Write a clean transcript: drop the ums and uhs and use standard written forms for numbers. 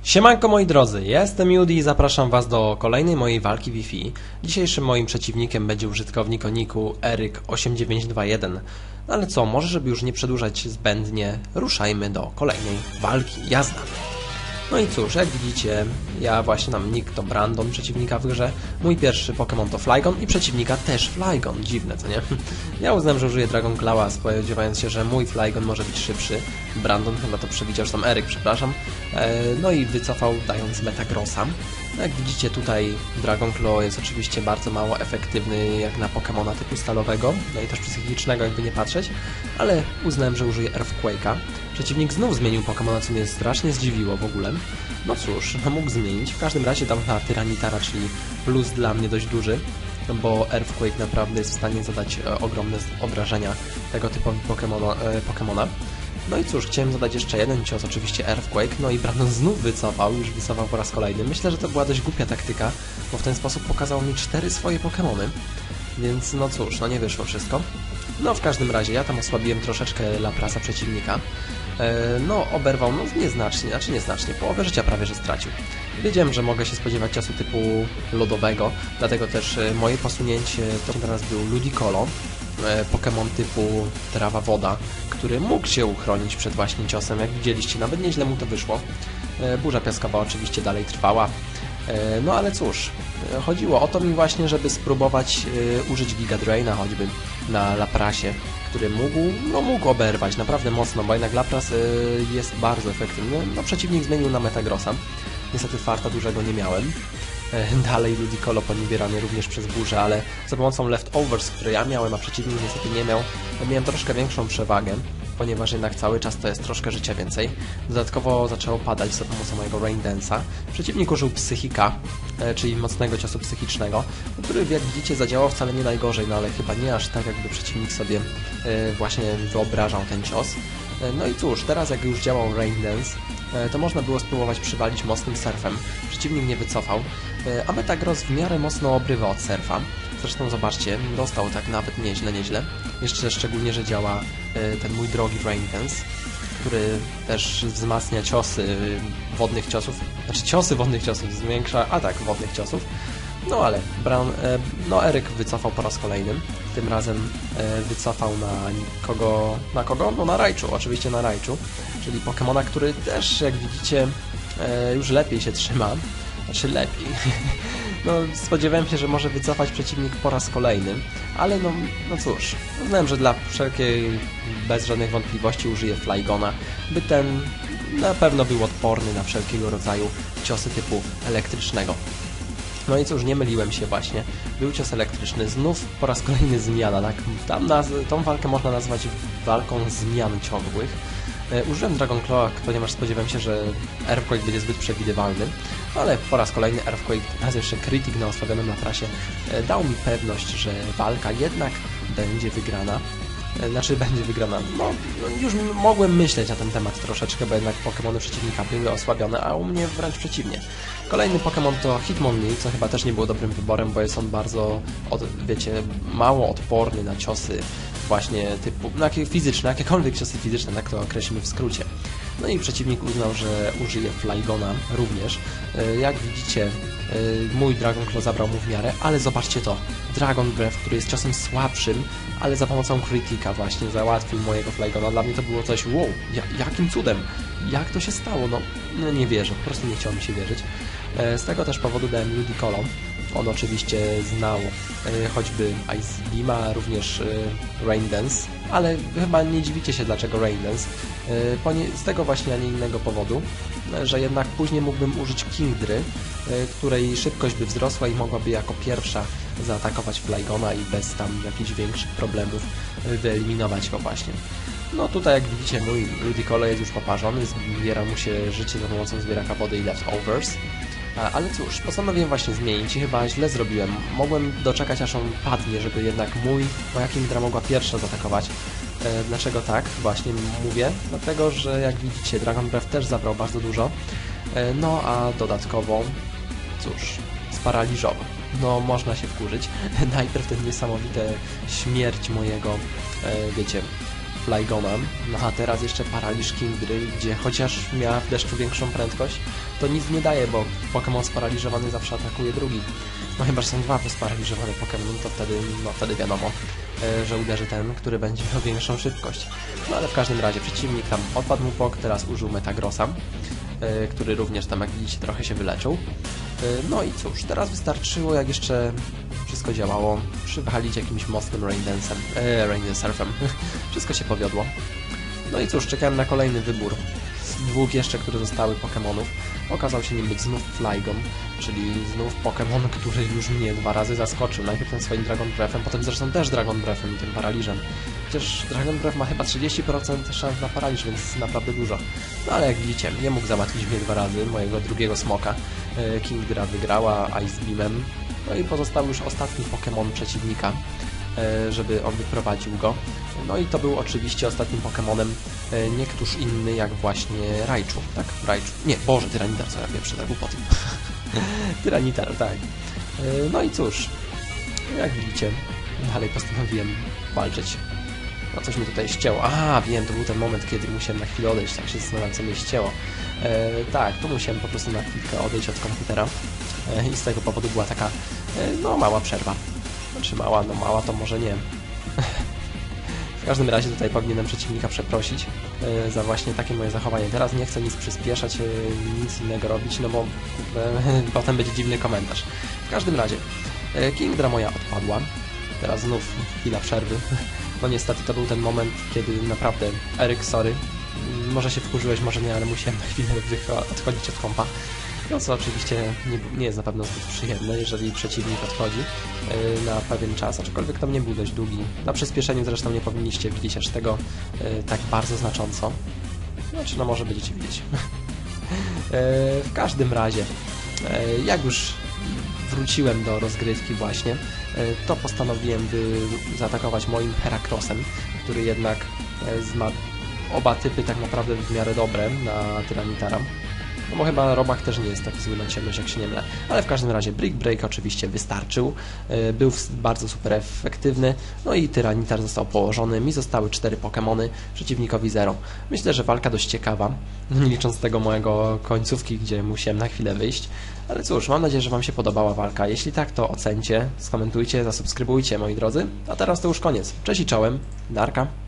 Siemanko moi drodzy, ja jestem Judy i zapraszam Was do kolejnej mojej walki Wi-Fi. Dzisiejszym moim przeciwnikiem będzie użytkownik o niku Eryk8921. No ale co, może żeby już nie przedłużać zbędnie, ruszajmy do kolejnej walki. Jazda! No i cóż, jak widzicie, ja właśnie mam nick to Brandon, przeciwnika w grze. Mój pierwszy Pokémon to Flygon i przeciwnika też Flygon. Dziwne, co nie? Ja uznałem, że użyję Dragon Clawa, spodziewając się, że mój Flygon może być szybszy. Brandon chyba to przewidział, że tam Eryk, przepraszam. No i wycofał, dając Metagrossa. No jak widzicie tutaj Dragon Claw jest oczywiście bardzo mało efektywny jak na Pokémona typu stalowego, no i też psychicznego jakby nie patrzeć, ale uznałem, że użyję Earthquake'a. Przeciwnik znów zmienił Pokémona, co mnie strasznie zdziwiło w ogóle. No cóż, no mógł zmienić. W każdym razie dał na Tyranitar, czyli plus dla mnie dość duży, bo Earthquake naprawdę jest w stanie zadać ogromne obrażenia tego typu Pokémona. No i cóż, chciałem zadać jeszcze jeden cios, oczywiście Earthquake, no i Brandon znów już wycofał po raz kolejny. Myślę, że to była dość głupia taktyka, bo w ten sposób pokazał mi 4 swoje Pokémony, więc no cóż, no nie wyszło wszystko. No w każdym razie, ja tam osłabiłem troszeczkę Laprasa przeciwnika. No oberwał, no nieznacznie, połowę życia prawie że stracił. Wiedziałem, że mogę się spodziewać ciosu typu lodowego, dlatego też moje posunięcie to teraz był Ludicolo, Pokémon typu trawa woda, który mógł się uchronić przed właśnie ciosem, jak widzieliście, nawet nieźle mu to wyszło. Burza piaskowa oczywiście dalej trwała, no ale cóż, chodziło o to mi właśnie, żeby spróbować użyć Giga Draina choćby na Laprasie, który mógł oberwać naprawdę mocno, bo jednak Lapras jest bardzo efektywny. No przeciwnik zmienił na Metagrossa, niestety farta dużego nie miałem. Dalej Ludicolo poniewierany również przez burzę, ale za pomocą Leftovers, które ja miałem, a przeciwnik niestety nie miał, miałem troszkę większą przewagę, ponieważ jednak cały czas to jest troszkę życia więcej. Dodatkowo zaczęło padać za pomocą mojego Rain Dance'a. Przeciwnik użył Psychika, czyli mocnego ciosu psychicznego, który jak widzicie zadziałał wcale nie najgorzej, no ale chyba nie aż tak, jakby przeciwnik sobie właśnie wyobrażał ten cios. No i cóż, teraz jak już działał Rain Dance, to można było spróbować przywalić mocnym surfem. Przeciwnik nie wycofał, a Metagross w miarę mocno obrywa od surfa. Zresztą zobaczcie, dostał tak nawet nieźle. Jeszcze szczególnie, że działa ten mój drogi Rain Dance, który też wzmacnia ciosy wodnych ciosów, ciosy wodnych ciosów, zwiększa atak wodnych ciosów. No ale Eryk wycofał po raz kolejny. Tym razem wycofał na kogo? No na Raichu, oczywiście na Raichu, czyli Pokemona, który też, jak widzicie, już lepiej się trzyma. Znaczy lepiej. No spodziewałem się, że może wycofać przeciwnik po raz kolejny, ale no cóż, uznałem, że dla wszelkiej, bez żadnych wątpliwości użyję Flygona, by ten na pewno był odporny na wszelkiego rodzaju ciosy typu elektrycznego. No i cóż, nie myliłem się właśnie. Był cios elektryczny, znów po raz kolejny zmiana, tak? Tą walkę można nazwać walką zmian ciągłych. Użyłem Dragon Claw, ponieważ spodziewałem się, że Earthquake będzie zbyt przewidywalny, ale po raz kolejny Earthquake, raz jeszcze Krytyk na osłabionym Laprasie, dał mi pewność, że walka jednak będzie wygrana. No już mogłem myśleć na ten temat troszeczkę, bo jednak Pokémony przeciwnika były osłabione, a u mnie wręcz przeciwnie. Kolejny Pokémon to Hitmonlee, co chyba też nie było dobrym wyborem, bo jest on bardzo, mało odporny na ciosy właśnie typu, fizyczne, jakiekolwiek ciosy fizyczne, tak to określimy w skrócie. No i przeciwnik uznał, że użyje Flygona również. Jak widzicie, mój Dragon Claw zabrał mu w miarę, ale zobaczcie to, Dragon Breath, który jest ciosem słabszym, ale za pomocą Krytyka właśnie załatwił mojego Flygona. Dla mnie to było coś, wow, jakim cudem, jak to się stało, no nie wierzę, po prostu nie chciało mi się wierzyć. Z tego też powodu dałem Ludicolo. On oczywiście znał choćby Ice Beama, również Rain Dance, ale chyba nie dziwicie się dlaczego Rain Dance. Z tego właśnie, a nie innego powodu, że jednak później mógłbym użyć Kingdry, której szybkość by wzrosła i mogłaby jako pierwsza zaatakować Flygona i bez tam jakichś większych problemów wyeliminować go właśnie. No tutaj jak widzicie mój Ludicolo jest już poparzony, zbiera mu się życie za pomocą zbieraka wody i Leftovers. Ale cóż, postanowiłem właśnie zmienić i chyba źle zrobiłem. Mogłem doczekać aż on padnie, żeby jednak moja Kingdra mogła pierwsza zaatakować. Dlaczego tak? Właśnie mówię. Dlatego, że jak widzicie Dragon Breath też zabrał bardzo dużo. No a dodatkowo, cóż, sparaliżował. No można się wkurzyć. Najpierw ten niesamowite śmierć mojego, wiecie, Flygona, no a teraz jeszcze paraliż Kingdry, gdzie chociaż miała w deszczu większą prędkość, to nic nie daje, bo Pokémon sparaliżowany zawsze atakuje drugi. No chyba, że są dwa sparaliżowane Pokémon, to wtedy wiadomo, że uderzy ten, który będzie miał większą szybkość. No ale w każdym razie przeciwnik tam odpadł mu Pok, teraz użył Metagrossa, który również tam, jak widzicie, trochę się wyleczył. No i cóż, teraz wystarczyło, jak jeszcze wszystko działało, przywalić jakimś mocnym Rain Dancerem. Wszystko się powiodło. No i cóż, czekałem na kolejny wybór z dwóch jeszcze, które zostały Pokémonów. Okazał się nim być znów Flygon, czyli znów Pokémon, który już mnie 2 razy zaskoczył. Najpierw tym swoim Dragon Breathem, potem zresztą też Dragon Breathem i tym paraliżem. Przecież Dragon Breath ma chyba 30% szans na paraliż, więc naprawdę dużo. No ale jak widzicie, nie mógł załatwić mnie 2 razy, mojego drugiego smoka. Kingdra wygrała Ice Beamem. No i pozostał już ostatni Pokémon przeciwnika, żeby on wyprowadził go. No i to był oczywiście ostatnim Pokémonem nie któż inny jak właśnie Raichu, tak? Raichu. Nie, Boże, Tyranitar, co ja pierwszy tak głupoty. Tyranitar, tak. No i cóż, jak widzicie, dalej postanowiłem walczyć. No coś mi tutaj ścięło. A, wiem, to był ten moment, kiedy musiałem na chwilę odejść, tak się zastanawiam, co mnie ścięło. Tak, tu musiałem po prostu na chwilkę odejść od komputera i z tego powodu była taka, no, mała przerwa. Znaczy mała, no mała to może nie. W każdym razie tutaj powinienem przeciwnika przeprosić za właśnie takie moje zachowanie. Teraz nie chcę nic przyspieszać, nic innego robić, no bo potem będzie dziwny komentarz. W każdym razie, Kingdra moja odpadła. Teraz znów chwila przerwy. No niestety to był ten moment, kiedy naprawdę, Eryk, sorry, może się wkurzyłeś, może nie, ale musiałem na chwilę odchodzić od kompa. No co oczywiście nie jest na pewno zbyt przyjemne, jeżeli przeciwnik odchodzi na pewien czas, aczkolwiek tam nie był dość długi. Na przyspieszeniu zresztą nie powinniście widzieć aż tego tak bardzo znacząco. Znaczy, no może będziecie widzieć. W każdym razie, jak już wróciłem do rozgrywki właśnie, to postanowiłem zaatakować moim Heracrossem, który jednak ma oba typy tak naprawdę w miarę dobre na Tyranitara. No bo chyba Robak też nie jest taki zły na ciemność, jak się nie mylę. Ale w każdym razie Brick Break oczywiście wystarczył. Był bardzo super efektywny. No i Tyranitar został położony. Mi zostały 4 Pokémony, przeciwnikowi 0. Myślę, że walka dość ciekawa. Nie licząc tego mojego końcówki, gdzie musiałem na chwilę wyjść. Ale cóż, mam nadzieję, że Wam się podobała walka. Jeśli tak, to ocencie, skomentujcie, zasubskrybujcie, moi drodzy. A teraz to już koniec. Cześć i czołem. Narka.